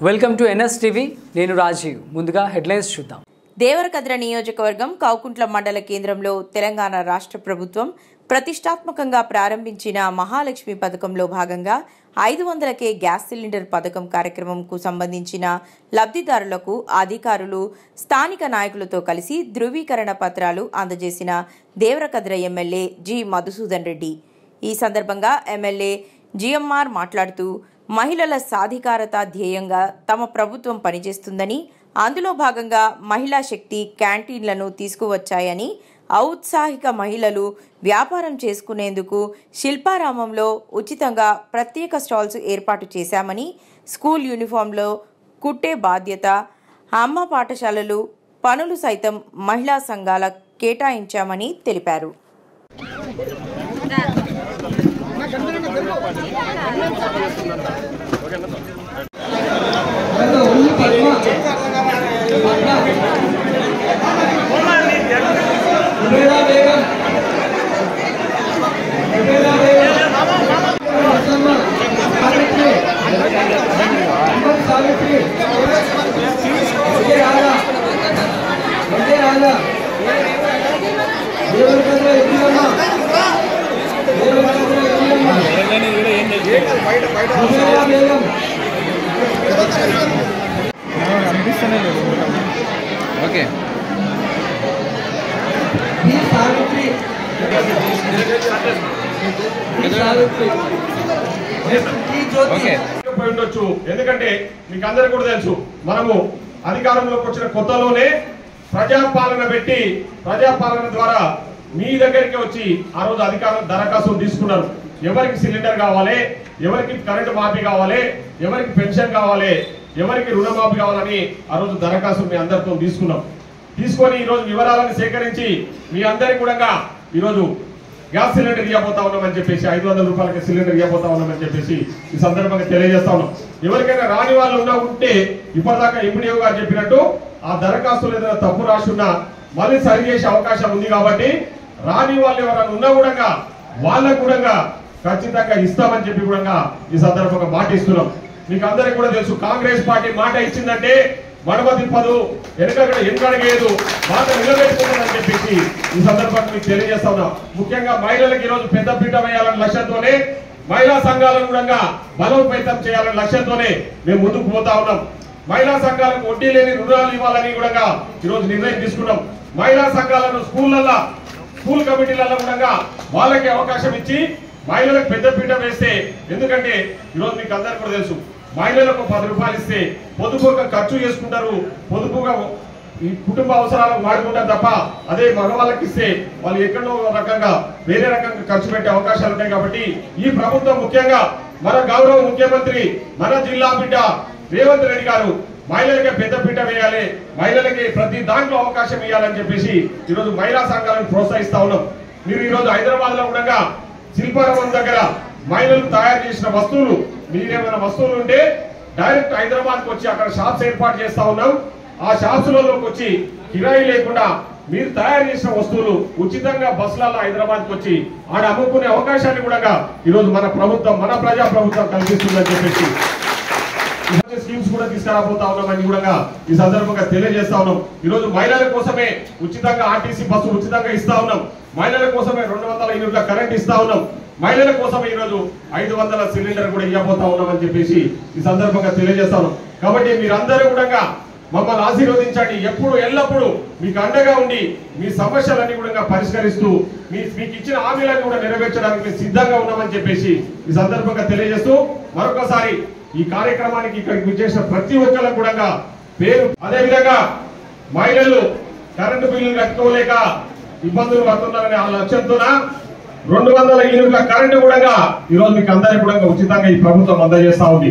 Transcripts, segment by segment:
Welcome to NS TV. నేను రాజీవ్. ముందుగా headlines చూద్దాం. దేవరకద్ర నియోజకవర్గం కౌకుంట్ల మండల కేంద్రంలో తెలంగాణ రాష్ట్ర ప్రభుత్వం ప్రతిష్టాత్మకంగా ప్రారంభించిన మహాలక్ష్మి పథకంలో భాగంగా 500K గ్యాస్ సిలిండర్ పథకం కార్యక్రమంకు సంబంధించిన లబ్ధిదారులకు అధికారులు స్థానిక నాయకులతో కలిసి ధృవీకరణ పత్రాలు అందజేసిన దేవరకద్ర ఎమ్మెల్యే జి మధుసూదన్ రెడ్డి. ఈ సందర్భంగా ఎమ్మెల్యే జిఎంఆర్ మాట్లాడుతూ మహిళల సాధికారత ధ్యేయంగా తమ ప్రభుత్వం పనిచేస్తుందని, అందులో భాగంగా మహిళా శక్తి క్యాంటీన్లను తీసుకువచ్చాయని, ఔత్సాహిక మహిళలు వ్యాపారం చేసుకునేందుకు శిల్పారామంలో ఉచితంగా ప్రత్యేక స్టాల్స్ ఏర్పాటు చేశామని, స్కూల్ యూనిఫామ్లో కుట్టే బాధ్యత, అమ్మ పాఠశాలలు పనులు సైతం మహిళా సంఘాల కేటాయించామని తెలిపారు. ఓకే ఉండొచ్చు. ఎందుకంటే మీకు అందరికీ కూడా తెలుసు, మనము అధికారంలోకి వచ్చిన కొత్తలోనే ప్రజాపాలన పెట్టి ప్రజాపాలన ద్వారా మీ దగ్గరికి వచ్చి ఆ రోజు అధికారులు దరఖాస్తులు తీసుకున్నారు. ఎవరికి సిలిండర్ కావాలి, ఎవరికి కరెంటు మాఫీ కావాలి, ఎవరికి పెన్షన్ కావాలి, ఎవరికి రుణమాఫీ కావాలని ఆ రోజు దరఖాస్తులు మీ అందరితో తీసుకొని ఈ రోజు వివరాలను సేకరించి మీ అందరికి కూడా ఈరోజు గ్యాస్ సిలిండర్ ఇవ్వబోతా ఉన్నామని చెప్పేసి 500 రూపాయలకి సిలిండర్ ఇవ్వబోతా ఉన్నామని చెప్పేసి ఈ సందర్భంగా తెలియజేస్తా ఉన్నాం. ఎవరికైనా రాని వాళ్ళు ఉంటే ఇప్పటిదాకా ఎంపీడీఓ గారు చెప్పినట్టు ఆ దరఖాస్తులు ఏదైనా తప్పు రాసున్నా మళ్ళీ సరి చేసే అవకాశం ఉంది. కాబట్టి రాని వాళ్ళు ఎవరైనా ఉన్నా కూడా వాళ్ళకు కూడా ఖచ్చితంగా ఇస్తామని చెప్పి కూడా ఈ సందర్భంగా మాట ఇస్తున్నాం. మీకు అందరికి కూడా తెలుసు, కాంగ్రెస్ పార్టీ మాట ఇచ్చిందంటే మడమ తిప్పదు, వెనుకడగేదు, మాట నిలబెట్టుకుంటుందని చెప్పేసి ఈ సందర్భంగా మీకు తెలియజేస్తా ఉన్నాం. ముఖ్యంగా మహిళలకు ఈరోజు పెద్ద పీట వేయాలనే లక్ష్యంతోనే, మహిళా సంఘాలను కూడా బలోపేతం చేయాలనే లక్ష్యంతోనే మేము ముందుకు పోతా ఉన్నాం. మహిళా సంఘాలకు వడ్డీ లేని రుణాలు ఇవ్వాలని కూడా ఈరోజు నిర్ణయం తీసుకున్నాం. మహిళా సంఘాలను స్కూల్ కమిటీలలో కూడా వాళ్ళకి అవకాశం ఇచ్చి మహిళలకు పెద్ద పీట వేస్తే, ఎందుకంటే ఈరోజు మీకు అందరికీ కూడా తెలుసు, మహిళలకు 10 రూపాయలు ఇస్తే పొదుపుగా ఖర్చు చేసుకుంటారు, పొదుపుగా ఈ కుటుంబ అవసరాలకు వాడుకుంటారు తప్ప అదే మగవాళ్ళకి ఇస్తే వాళ్ళు ఎక్కడో రకంగా వేరే రకంగా ఖర్చు పెట్టే అవకాశాలు ఉంటాయి. కాబట్టి ఈ ప్రభుత్వం ముఖ్యంగా మన గౌరవ ముఖ్యమంత్రి మన జిల్లా బిడ్డ రేవంత్ రెడ్డి గారు మహిళలకి పెద్ద పీట వేయాలి, మహిళలకి ప్రతి దాంట్లో అవకాశం ఇవ్వాలని చెప్పేసి ఈరోజు మహిళా సంఘాలను ప్రోత్సహిస్తా ఉన్నాం. మీరు ఈరోజు హైదరాబాద్ లో కూడా శిల్పారామం దగ్గర మహిళలు తయారు చేసిన వస్తువులు, మీరేమైనా వస్తువులు ఉంటే డైరెక్ట్ హైదరాబాద్కి వచ్చి అక్కడ షాప్స్ ఏర్పాటు చేస్తా ఉన్నాం. ఆ షాప్స్లలోకి వచ్చి కిరాయి లేకుండా మీరు తయారు చేసిన వస్తువులు ఉచితంగా బస్సులలో హైదరాబాద్కి వచ్చి ఆడ అమ్ముకునే అవకాశాన్ని కూడా ఈరోజు మన ప్రభుత్వం, మన ప్రజా ప్రభుత్వం కల్పిస్తుందని చెప్పేసి స్కీమ్స్ కూడా తీసుకురాబోతా ఉన్నామని కూడా ఈ సందర్భంగా తెలియజేస్తా ఉన్నాం. ఈరోజు మహిళల కోసమే ఉచితంగా ఆర్టీసీ బస్సు ఉచితంగా ఇస్తా ఉన్నాం. మహిళల కోసమే 200 యూనిట్ల కరెంట్ ఇస్తా ఉన్నాం. మహిళల కోసమే ఈరోజు 500 సిలిండర్ కూడా ఇవ్వబోతా ఉన్నామని చెప్పేసి ఈ సందర్భంగా తెలియజేస్తా ఉన్నాం. కాబట్టి మీరందరూ కూడా మమ్మల్ని ఆశీర్వదించండి. ఎప్పుడు ఎల్లప్పుడూ మీకు అండగా ఉండి మీ సమస్యలన్నీ కూడా పరిష్కరిస్తూ మీకు ఇచ్చిన హామీలన్నీ కూడా నెరవేర్చడానికి మేము సిద్ధంగా ఉన్నామని చెప్పేసి ఈ సందర్భంగా తెలియజేస్తూ మరొకసారి ఈ కార్యక్రమానికి ఇక్కడికి విచ్చేసిన ప్రతి ఒక్కరికి కూడా పేరు, అదేవిధంగా మహిళలు కరెంటు బిల్లులు కట్టుకోలేక ఇబ్బందులు పడుతున్నారనే ఆ లక్ష్యంతో 200 యూనిట్ల కరెంటు కూడా ఈరోజు మీకు అందరికీ కూడా ఉచితంగా ఈ ప్రభుత్వం అందజేస్తా ఉంది.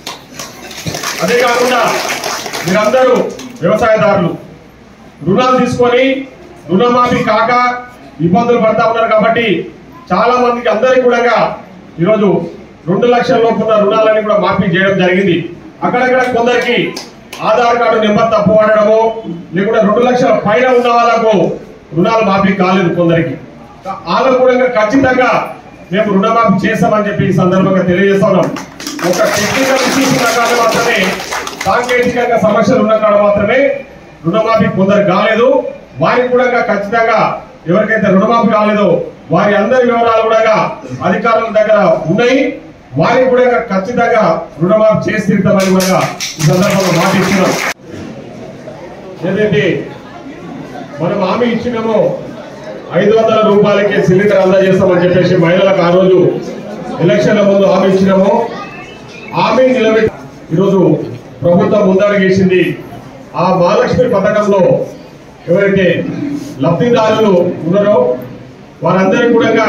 అదే కాకుండా మీరందరూ వ్యవసాయదారులు రుణాలు తీసుకొని రుణమాఫీ కాక ఇబ్బందులు పడతా ఉన్నారు. కాబట్టి చాలా మందికి అందరికీ కూడా ఈరోజు 2 లక్షల లోపు ఉన్న రుణాలని కూడా మాఫీ చేయడం జరిగింది. అక్కడక్కడ కొందరికి ఆధార్ కార్డు నెంబర్ తప్పు వాడడము, లేకుంటే 2 లక్షల పైన ఉన్న వాళ్ళకు రుణాలు మాఫీ కాలేదు. కొందరికి వాళ్ళకు కూడా ఖచ్చితంగా మేము రుణమాఫీ చేస్తామని చెప్పి ఈ సందర్భంగా తెలియజేస్తా ఉన్నాం. ఒక టెక్నికల్ ఇష్యూస్ ఉన్న కారణం మాత్రమే సాంకేతికంగా సమస్యలు ఉన్న కాడ మాత్రమే రుణమాఫీ కొందరు కాలేదు. వారికి కూడా ఖచ్చితంగా ఎవరికైతే రుణమాఫీ కాలేదో వారి అందరి వివరాలు కూడా అధికారుల దగ్గర ఉన్నాయి. వారికి కూడా ఖచ్చితంగా రుణమాఫీ చేసి తీరుతామని కూడా ఈ సందర్భంగా మాటిస్తున్నాం. ఏదైతే మనం హామీ ఇచ్చినామో 500 రూపాయలకే సిలిండర్ అందజేస్తామని చెప్పేసి మహిళలకు ఆ రోజు ఎలక్షన్ల ముందు హామీ ఇచ్చినామో హామీ నిలబెట్టి ఈరోజు ప్రభుత్వం ముందడుగేసింది. ఆ మహాలక్ష్మి పథకంలో ఎవరైతే లబ్ధిదారులు ఉన్నారో వారందరికీ కూడా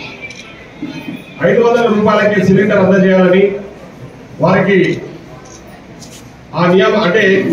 500 రూపాయలకి సిలిండర్ అందజేయాలని వారికి ఆ నియమం అంటే